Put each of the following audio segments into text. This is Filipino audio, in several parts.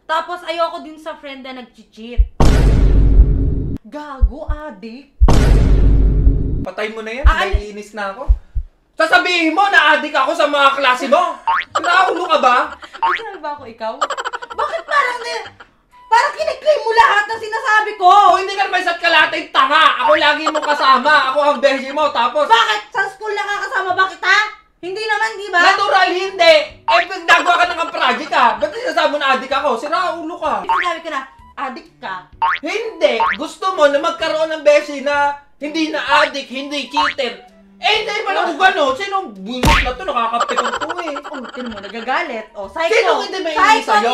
Tapos ayoko din sa friend na nag-cheat. Gago, adik. Patay mo na yan, naiinis na ako. Sasabihin mo na adik ako sa mga klase mo. Nakaulo ka ba? Ay, sinabi ba ako ikaw? Bakit parang kiniklaim mo lahat na sinasabi ko? O hindi ka naman isa't kalata yung tanga. Ako lagi mo kasama. Ako ang beshi mo. Tapos... Bakit? Sa school nakakasama ba kita? Hindi naman, di ba? Natural, hindi. Eh, nagagawa ka ng project ka. Ba't sinasabi mo na adik ako? Siraulo ka. Sinabi ko na, adik ka. Hindi. Gusto mo na magkaroon ng beshi na hindi na adik, hindi cheater. Eh, hindi pa lang gano'n. Sinong bullshit na to? Nakakapikon to eh. Oh, tinan mo, nagagalit. Oh, psycho. Sino hindi may inis sa'yo?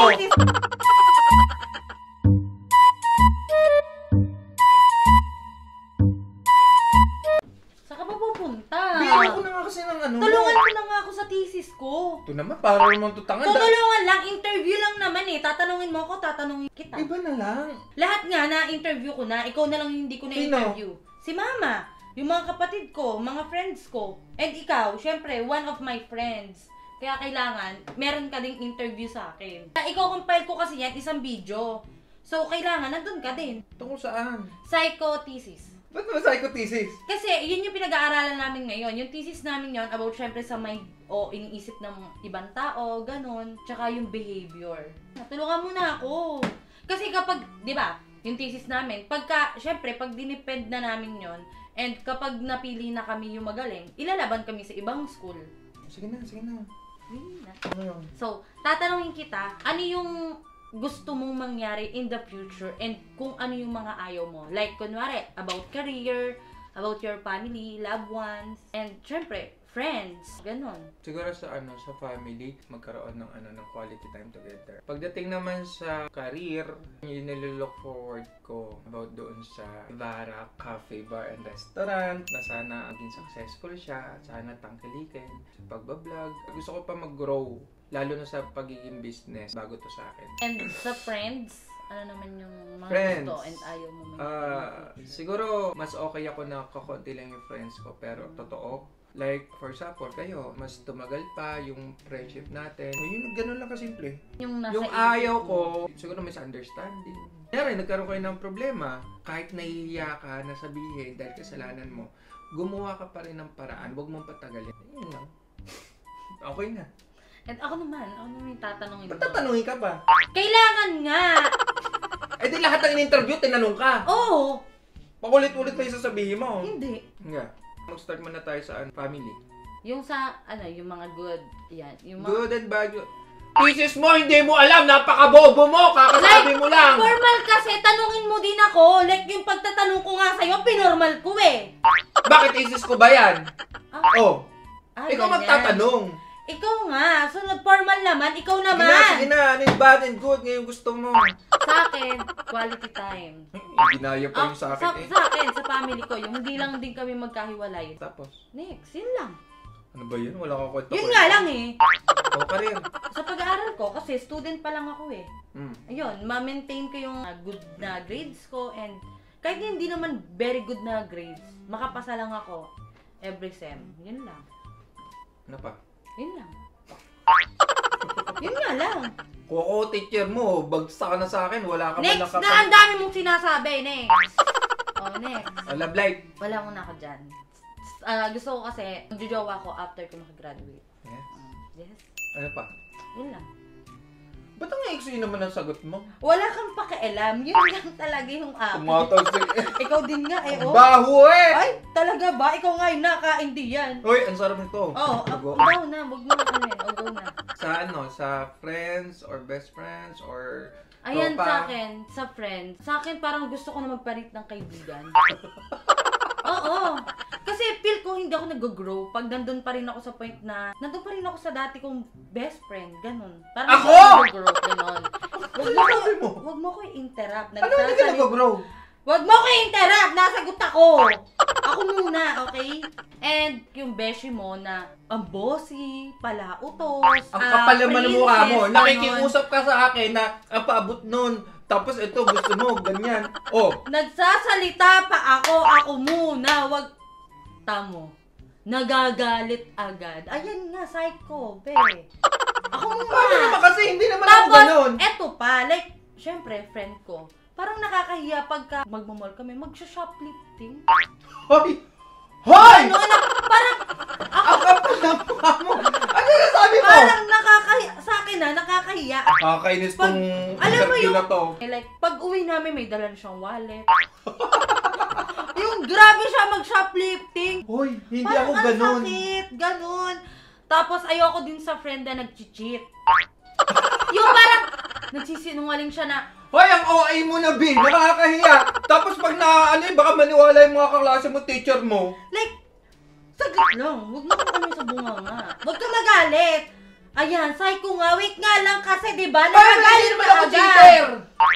Saan ka ba pupunta? Bigyan ko na nga kasi ng ano. Tulungan ko na nga ako sa thesis ko. Ito naman, para naman tutangan. Tutulungan lang, interview lang naman eh. Tatanungin mo ako, tatanungin kita. Iba na lang. Lahat nga na-interview ko na, ikaw na lang hindi ko na-interview. Si Mama, yung mga kapatid ko, mga friends ko. And ikaw, syempre, one of my friends. Kaya kailangan, meron ka ding interview sa akin. Iko-compile ko kasi yan, isang video. So, kailangan, nandun ka din. Tungkol saan? Psychothesis. Ba't naman psychothesis? Kasi, yun yung pinag-aaralan namin ngayon. Yung thesis namin yun, about syempre sa mind o iniisip ng ibang tao, ganun. Tsaka yung behavior. Natulungan mo na ako. Kasi kapag, di ba, yung thesis namin, syempre, pag dinipend na namin yon and kapag napili na kami yung magaling, ilalaban kami sa ibang school. Sige na, sige na. Ano yun? So, tatanungin kita, ano yung gusto mong mangyari in the future and kung ano yung mga ayaw mo. Like, kunwari, about career, about your family, loved ones, and syempre, friends. Ganon. Siguro sa sa family, magkaroon ng quality time together. Pagdating naman sa career, yung nililook forward ko about doon sa Vara Cafe, Bar and Restaurant, na sana maging successful siya, at sana tangkilikin sa pagbablog. Gusto ko pa mag-grow, lalo na sa pagiging business, bago to sa akin. And sa friends, ano naman yung mga friends, gusto and ayaw mo mangyari? siguro, mas okay ako na kakonti lang yung friends ko, pero totoo. Like, for example, kayo, mas tumagal pa yung friendship natin. Yung gano'n lang kasimple. Yung Ayaw ko, siguro misunderstanding. Kaya nagkaroon kayo ng problema. Kahit nahihiya ka na sabihin dahil kasalanan mo, gumawa ka pa rin ng paraan. Huwag mong patagalin. Yun lang. Okay na. And ako naman yung tatanungin Ba't tatanungin ka pa? Kailangan nga! Eh di lahat ng in-interview, tinanong ka. Oo! Pakulit-ulit pa yung sasabihin mo. Hindi. Nga. Mag-start muna tayo sa family. Yung sa, yung mga good, yan. Yung mga... Good and bad. Thesis mo, hindi mo alam. Napakabobo mo. Kakasabi mo lang. Formal kasi, tanungin mo din ako. Like, yung pagtatanong ko nga sa'yo, pinormal ko eh. Bakit thesis ko ba yan? Ikaw ganyan. magtatanong. Ikaw nga. So, formal naman. Ikaw naman. Sige na. Ano yung bad and good? Ngayon gusto mo. Sa akin, quality time. Ginaya pa yung sa akin eh. Sa akin, sa family ko, yung hindi lang din kami magkahiwalay. Tapos? Next, yun lang. Ano ba yun? Wala kang kwento. Yun nga lang eh. Ako ka rin. Sa pag-aaral ko, kasi student pa lang ako eh. Ayun, ma-maintain ko yung good na grades ko and kahit hindi naman very good na grades, makapasa lang ako every sem. Yun lang. Ano pa? Yun lang. Yun nga lang. Kung ako teacher mo, bagsak ka na sa akin. Wala ka man Next lang na, ang dami mong sinasabi. Next. Next. Love life. Wala muna ako dyan. Gusto ko kasi, magjojowa ako after ko makagraduate. Yes. Yes. Ano pa? Yun lang. Ba't ang ex naman ang sagot mo? Wala kang pakialam. Yun lang talaga yung akin. Tumatawag Ikaw din nga eh, oh. Baho eh! Ay, talaga ba? Ikaw nga yung nakaindi yan. Uy, ang sarap nito. Oo, Go. go na. Huwag mo na kami. Go na. Sa friends or best friends or Ayan, tropa? sa akin, sa friends. Sa akin, parang gusto ko na magpalit ng kaibigan. Oo. Kasi feel ko hindi ako nag-grow pag nandun pa rin ako sa point na nandun pa rin ako sa dati kong best friend. Ganon. Parang ako? Hindi ako nag-grow. Ganon. Huwag mo ko i-interrupt. Ano hindi ka nag-grow? Huwag mo ko i-interrupt. Nasagot ako. Ako muna, okay? And yung beshi mo na ang bossy, palautos, Ang kapal naman ng mukha mo. princess, Nakikiusap ka sa akin na ang paabot nun. Tapos ito, gusto mo, ganyan. Nagsasalita pa ako muna. Wag tamo. Nagagalit agad. Ayan nga, psycho, be. Ako muna. Paano naman kasi? Hindi naman ako Tapos, ganun. eto pa, like, syempre, friend ko, parang nakakahiya pagka magmamall kami, magsha-shoplifting. Hoy! Hoy! Ano, parang, Ang kapal ng mukha mo. Ano yung sabi mo? parang nakakahiya, sa akin na, nakakahiya. Kakainis tong Alam mo interview yung, na to. like, pag uwi namin, may dala na siyang wallet. Yung grabe siya mag-shoplifting. Hoy, hindi Parang ako ang ganun. sakit, ganun. Tapos ayoko din sa friend na nag-cheat. Yung parang nagsisinungaling siya na, Hoy, ang OA mo na, B. Nakakahiya. Tapos pag baka maniwala yung mga kaklase mo, teacher mo. like, saglit lang, huwag mo kami sa bunganga. Huwag ka magalit. Ayan, psycho nga, wait nga lang kasi, di ba? Ay, hindi Nagagalit naman ka ako agad. cheater.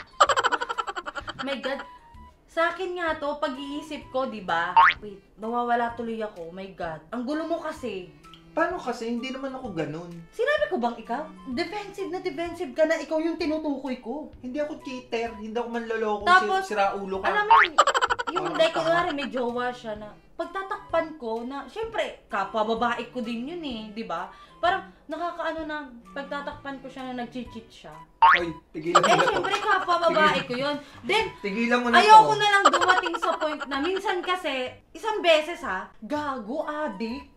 My God. Sa akin nga to, pag-iisip ko, di ba? Wait, nawawala tuloy ako. My God. Ang gulo mo kasi. Paano kasi? Hindi naman ako ganun. Sinabi ko bang ikaw? Defensive na defensive ka na ikaw yung tinutukoy ko. Hindi ako cheater. Hindi ako manloloko. Tapos, Siraulo ka. Alam mo, yung Parang like, tanga. kunwari may jowa siya na, pagtatakpan ko na, syempre, kapwa babae ko din yun eh, di ba? Parang nakakaano na, pagtatakpan ko siya na nag-cheat siya. Hoy, tigilan mo Eh, na to. syempre, kapwa babae ko yun. Then, Tigilan mo na to. ayoko na lang dumating sa point na, minsan kasi, isang beses ha, gago, adik.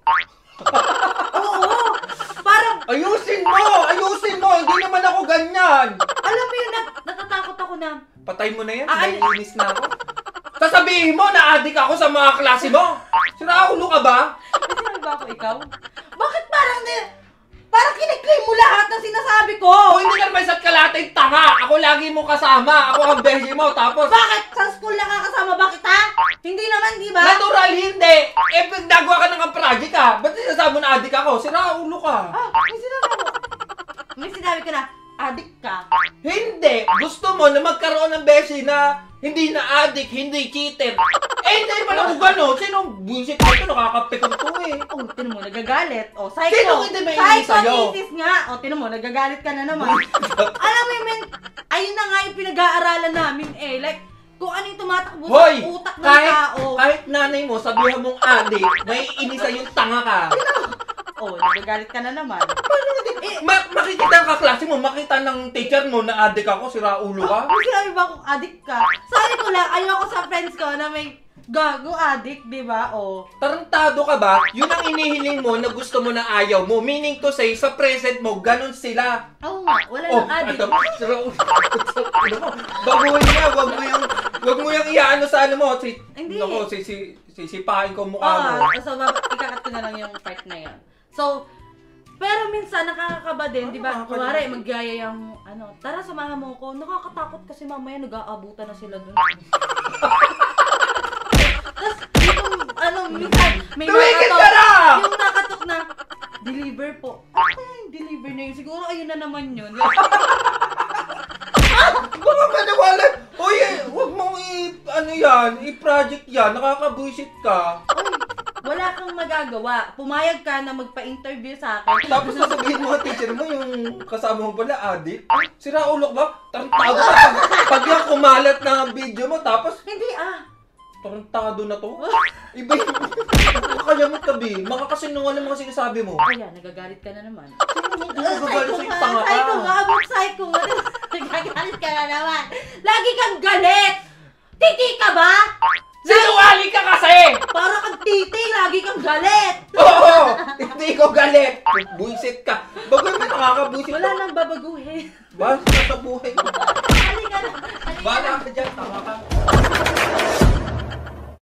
Oo, parang, Ayusin mo! Ayusin mo! Hindi naman ako ganyan! alam mo yun, natatakot ako na, Patay mo na yan. Ah, Naiinis na ako. Sasabihin mo na adik ako sa mga klase mo. Siraulo ka ba? may sinabi ba ako ikaw? Bakit parang kiniklaim mo lahat na sinasabi ko? Kung hindi ka naman isa't kalatay tanga, ako lagi mo kasama. Ako ang beshi mo. Tapos, Bakit? Sa school nakakasama ba kita? Hindi naman, di ba? natural hindi. Eh, pag nagawa ka ng project ka, ba't sinasabi mo na adik ako? Siraulo ka. May sinabi ako. May sinabi ko na, adik ka. Hindi. Gusto mo na magkaroon ng beshi na hindi na adik, hindi cheater. Eh, hindi naman ako gano'n. Sinong bullshit ko ito? Nakakapikon to eh. Oh, tinan mo, nagagalit. Oh, psycho. Sino hindi may inis sa'yo? Psychokinesis nga. Oh, tinan mo, nagagalit ka na naman. Alam mo, men, ayun na nga yung pinag-aaralan namin eh. Like, kung ano yung tumatakbo Hoy! sa utak ng tao. Kahit nanay mo, sabihan mong adik, may inisa yung tanga ka. Oh, nagagalit ka na naman. Makikita ang kaklase mo, makita ng teacher mo na adik ako, siraulo ka. May sinabi ba kung adik ka? Sabi ko lang, ayoko sa friends ko na may gago adik, di ba? Oh. Tarantado ka ba? Yun ang inihiling mo na gusto mo na ayaw mo. Meaning to say, sa present mo, ganun sila. Oo nga, wala Oh, nang adik. ito mo, siraulo. Baguhin niya, wag mo yung iyaano sa ano mo. Hindi. Nako, sisipahin ko mukha mo. So, ikakat ko na lang yung part na yan. So, pero minsan nakakakaba din, di ba? Ano, Kunwari, nakakalimutan. magyaya yung, tara samahan mo ko. Nakakatakot kasi mamaya nag-aabutan na sila dun. Tapos, minsan, may Tumigil ka na! yung nakatok na, deliver po. Ano yung deliver na yun? Siguro ayun na naman yun. Baka maniwala. Uy, huwag mong i-project yan. Nakakabuisit ka. Uy, wala kang magagawa. Pumayag ka na magpa-interview sa akin. Tapos sasabihin mo sa teacher mo yung kasama mo pala, adik. Siraulo ka ba? Tarantado ka. Pag yung kumalat na video mo, tapos Hindi tarantado na to. Iba yung makakalamot ka, B. Makakasinungaling mga sinasabi mo. Ayan, nagagalit ka na naman. Nagagalit sa'yo, tanga ka. Psycho nga, abot psycho nga. Nagagalit ka na naman. Lagi kang galit! Titi ka ba? Sinungaling ka kasi! Para kang titi, lagi kang galit! Oo! Hindi ko galit! Buisit ka. Bagay mo nakakabuisit. Wala nang babaguhin. Basta sa buhay mo. Halika na. Bala ka dyan, tanga ka.